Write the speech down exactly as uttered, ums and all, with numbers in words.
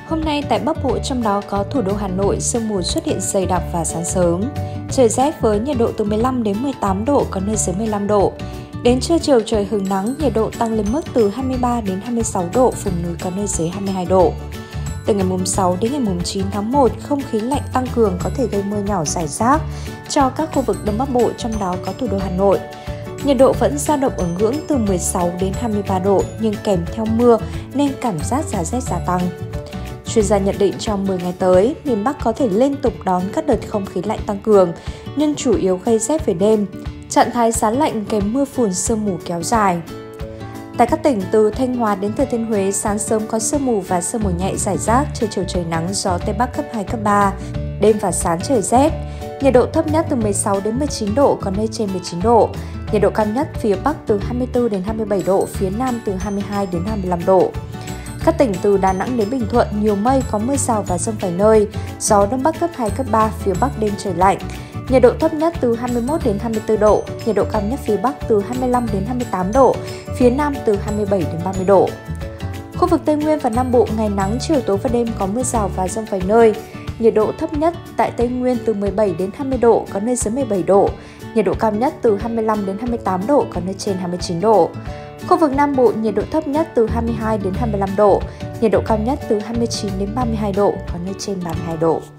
Hôm nay tại Bắc Bộ, trong đó có thủ đô Hà Nội, sương mù xuất hiện dày đặc và sáng sớm. Trời rét với nhiệt độ từ mười lăm đến mười tám độ, có nơi dưới mười lăm độ. Đến trưa chiều trời hứng nắng, nhiệt độ tăng lên mức từ hai mươi ba đến hai mươi sáu độ, vùng núi có nơi dưới hai mươi hai độ. Từ ngày mùng sáu đến ngày mùng chín tháng một, không khí lạnh tăng cường có thể gây mưa nhỏ rải rác cho các khu vực Đông Bắc Bộ, trong đó có thủ đô Hà Nội. Nhiệt độ vẫn dao động ở ngưỡng từ mười sáu đến hai mươi ba độ, nhưng kèm theo mưa nên cảm giác giá rét gia tăng. Chuyên gia nhận định trong mười ngày tới, miền Bắc có thể liên tục đón các đợt không khí lạnh tăng cường, nhưng chủ yếu gây rét về đêm. Trạng thái giá lạnh kèm mưa phùn sương mù kéo dài. Tại các tỉnh từ Thanh Hóa đến Thừa Thiên Huế, sáng sớm có sương mù và sương mù nhẹ rải rác, trưa chiều trời nắng, gió Tây Bắc cấp hai, cấp ba, đêm và sáng trời rét. Nhiệt độ thấp nhất từ mười sáu đến mười chín độ, có nơi trên mười chín độ. Nhiệt độ cao nhất phía Bắc từ hai mươi tư đến hai mươi bảy độ, phía Nam từ hai mươi hai đến hai mươi lăm độ. Các tỉnh từ Đà Nẵng đến Bình Thuận nhiều mây, có mưa rào và dông vài nơi, gió Đông Bắc cấp hai, cấp ba, phía Bắc đêm trời lạnh. Nhiệt độ thấp nhất từ hai mươi mốt đến hai mươi tư độ, nhiệt độ cao nhất phía Bắc từ hai mươi lăm đến hai mươi tám độ, phía Nam từ hai mươi bảy đến ba mươi độ. Khu vực Tây Nguyên và Nam Bộ ngày nắng, chiều tối và đêm có mưa rào và dông vài nơi. Nhiệt độ thấp nhất tại Tây Nguyên từ mười bảy đến hai mươi độ, có nơi dưới mười bảy độ. Nhiệt độ cao nhất từ hai mươi lăm đến hai mươi tám độ, có nơi trên hai mươi chín độ. Khu vực Nam Bộ nhiệt độ thấp nhất từ hai mươi hai đến hai mươi lăm độ, nhiệt độ cao nhất từ hai mươi chín đến ba mươi hai độ, có nơi trên ba mươi hai độ.